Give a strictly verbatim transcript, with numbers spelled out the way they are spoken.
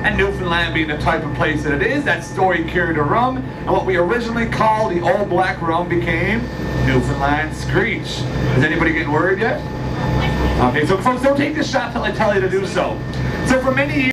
and Newfoundland being the type of place that it is, that story carried a rum, and what we originally called the old black rum became Newfoundland Screech. Is anybody getting worried yet? Okay, so folks, don't take this shot till I tell you to do so. So for many years,